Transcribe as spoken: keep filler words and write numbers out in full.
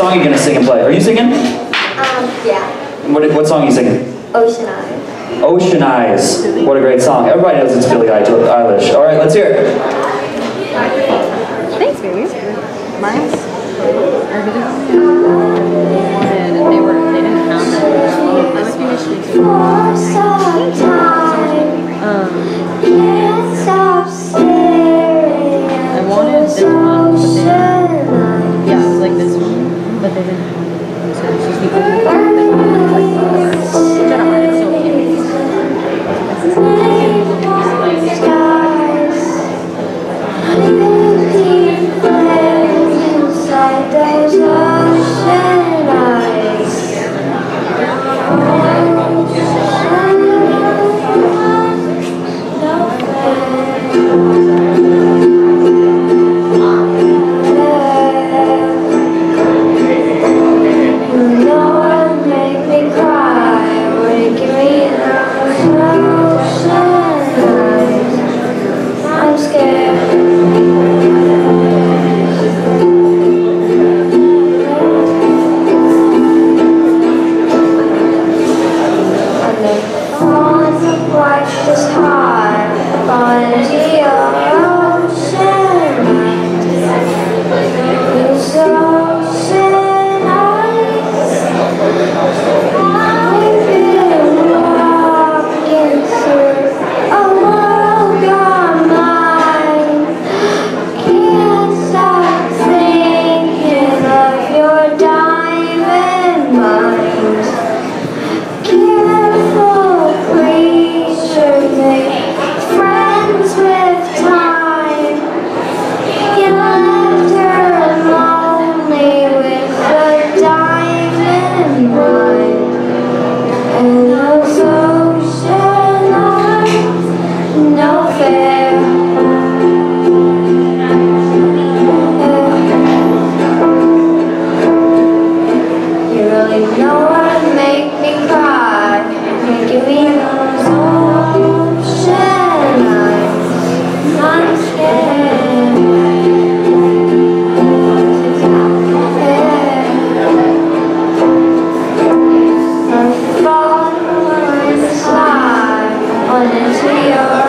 song are you gonna sing and play? Are you singing? Um, yeah. What, what song are you singing? Ocean Eyes. Ocean Eyes. What a great song. Everybody knows it's Billie Eilish. All right, let's hear it. Thanks, babies. Mine's. Or did it? And they were. They didn't have that. For some time, Um. can't stop staring I wanted this one, but they didn't. didn't. Yeah, it was like this one, but they didn't have it. So it's just people who thought that Into your